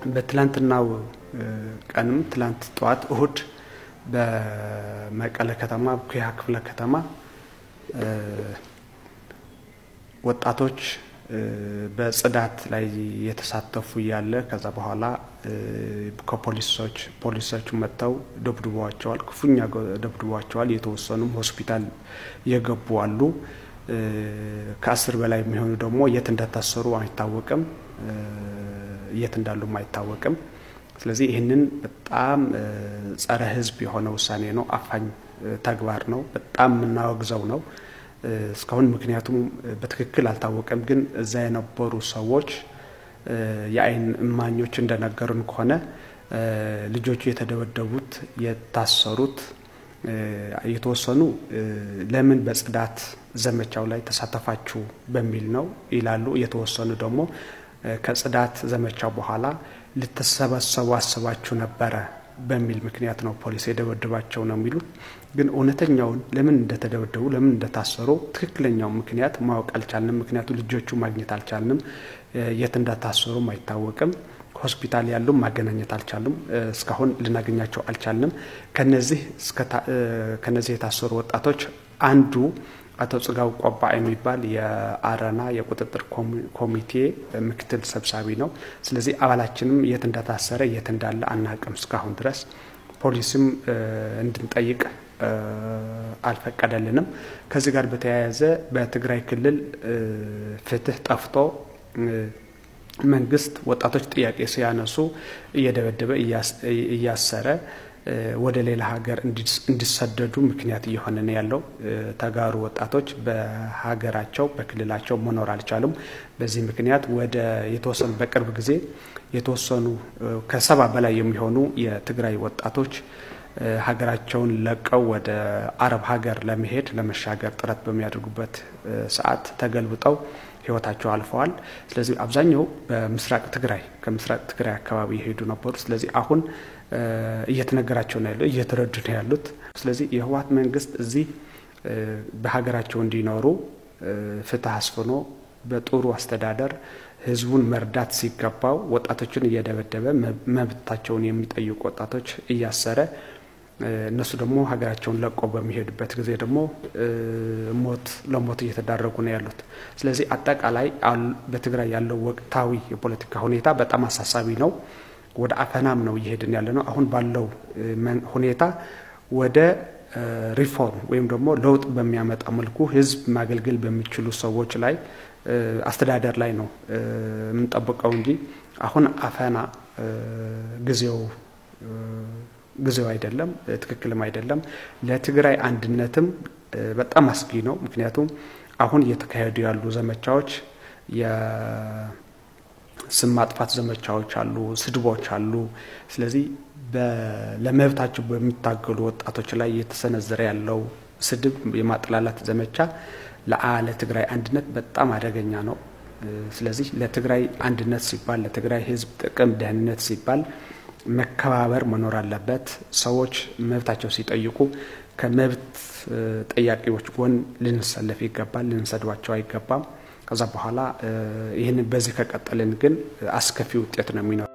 በትላንትናው ቀንም ትላንት ጧት እሁድ በመቀለ ከተማ ኩያ ክፍለ ከተማ ወጣቶች በጽዳት ላይ የተሳተፉ ያለ ከዛ በኋላ ፖሊሶች መተው ደብድበዋቸዋል ክፉኛ ደብድበዋቸዋል የተወሰኑም ሆስፒታል የገቡ አሉ ከ10 በላይ የሚሆኑ ደግሞ የት እንደታሰሩ አይታወቅም የት እንዳሉ አይታወቅም ስለዚህ ይሄንን በጣም ጸረ ህዝብ የሆነ ውሳኔ ነው አፋኝ ተግባር ነው በጣም እናወግዘው ነው እስካሁን ምክንያቱም በትክክል አልታወቀም ግን እዛ የነበሩ ሰዎች የአይን እማኞች እንደነገሩን ከሆነ ልጆቹ የተደበደቡት የታሰሩት የተወሰኑ ለምን በጽዳት ዘመቻው ላይ ተሳተፋችሁ በሚል ነው ይላሉ የተወሰኑ ደግሞ ከጽዳት ዘመቻው በኋላ ልተሰበሰቡ አስባችሁ ነበር በሚል ምክንያት ነው ፖሊስ የደበደባቸው ነው የሚሉት ግን እውነተኛው ለምን እንደተደበደቡ ለምን እንደታሰሩ ትክክለኛው ምክንያት ማወቅ አልቻልንም ምክንያቱ ልጆቹ ማግኘት አልቻልንም የት እንደታሰሩ አይታወቅም ሆስፒታል ያሉ ማገናኘት አልቻልንም እስካሁን ልናገኛቸው አልቻልንም ከነዚህ የታሰሩ ወጣቶች አንዱ አቶ ጽጋው ቆባ የሚባል የአረና የቁጥጥር ኮሚቴ ምክትል ሰብሳቢ ነው ስለዚህ አባላችንም የት እንደታሰረ የት እንዳለ አናቀም እስካሁን ድረስ ፖሊስም እንድንጠይቅ አልፈቀደልንም ከዚህ ጋር በተያያዘ በትግራይ ክልል ፍትህ ጠፍቶ መንግስት ወጣቶች ጥያቄ ሲያነሱ እየደበደበ እያሰረ ወደ ሌላ ሀገር እንዲሰደዱ ምክንያት እየሆነ ነው ያለው ተጋሩ ወጣቶች በሀገራቸው በክልላቸው መኖር አልቻሉም በዚህ ምክንያት ወደ የተወሰኑ በቅርብ ጊዜ የተወሰኑ ከ70 በላይ የሚሆኑ የትግራይ ወጣቶች ሀገራቸውን ለቀው ወደ አረብ ሀገር ለመሄድ ለመሻገር ጥረት በሚያደርጉበት ሰዓት ተገልብጠው ህይወታቸው አልፈዋል ስለዚህ አብዛኛው በምስራቅ ትግራይ ከምስራቅ ትግራይ አካባቢ ሄዱ ነበሩ ስለዚህ አሁን እየተነገራቸው ነው ያለው እየተረዱ ነው ያሉት ስለዚህ የህወሓት መንግስት እዚህ በሀገራቸው እንዲኖሩ ፍትህ አስፈኖ በጥሩ አስተዳደር ህዝቡን መርዳት ሲገባው ወጣቶችን እየደበደበ መብታቸውን የሚጠይቁ ወጣቶች እያሰረ እነሱ ደግሞ ሀገራቸውን ለቀው በሚሄዱበት ጊዜ ደግሞ ለሞት እየተዳረጉ ነው ያሉት ስለዚህ አጠቃላይ በትግራይ ያለው ወቅታዊ የፖለቲካ ሁኔታ በጣም አሳሳቢ ነው ወደ አፈናም ነው እየሄድን ያለነው አሁን ባለው ሁኔታ ወደ ሪፎርም ወይም ደግሞ ለውጥ በሚያመጣ መልኩ ህዝብ ማገልገል በሚችሉ ሰዎች ላይ አስተዳደር ላይ ነው የምንጠብቀው እንጂ አሁን አፈና ጊዜው አይደለም ትክክልም አይደለም ለትግራይ አንድነትም በጣም አስጊ ነው ምክንያቱም አሁን እየተካሄዱ ያሉ ዘመቻዎች ስም ማጥፋት ዘመቻዎች አሉ ስድቦች አሉ ስለዚህ ለመብታቸው በሚታገሉ ወጣቶች ላይ የተሰነዘረ ያለው ስድብ የማጥላላት ዘመቻ ለትግራይ አንድነት በጣም አደገኛ ነው ስለዚህ ለትግራይ አንድነት ሲባል ለትግራይ ህዝብ ጥቅም ደህንነት ሲባል መከባበር መኖር አለበት ሰዎች መብታቸው ሲጠይቁ ከመብት ጠያቂዎች ጎን ልንሰለፍ ይገባል ልንሰድባቸው አይገባም ከዛ በኋላ ይሄን በዚህ ከቀጠልን ግን አስከፊ ውጤት ነው የሚኖረው